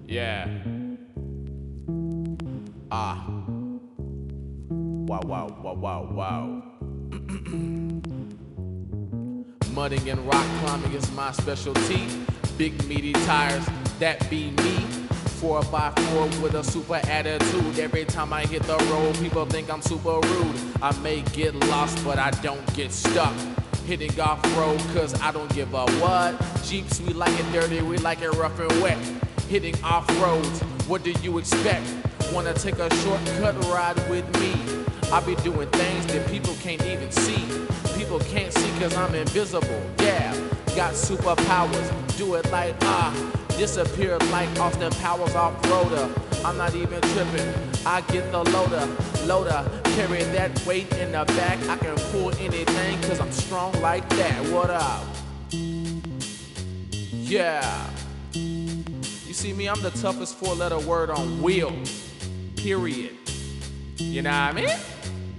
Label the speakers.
Speaker 1: Yeah. Ah. Wow, wow, wow, wow, wow. Mudding and rock climbing is my specialty. Big meaty tires, that be me. 4x4 with a super attitude. Every time I hit the road, people think I'm super rude. I may get lost, but I don't get stuck. Hitting off-road, cause I don't give a what. Jeeps, we like it dirty, we like it rough and wet. Hitting off-roads, what do you expect? Wanna take a shortcut ride with me? I be doing things that people can't even see. People can't see cause I'm invisible, yeah. Got superpowers, do it like disappear like Austin Powers off-roader. I'm not even tripping, I get the loader, carry that weight in the back. I can pull anything cause I'm strong like that. What up? Yeah. You see me, I'm the toughest 4-letter word on wheels, period. You know what I mean?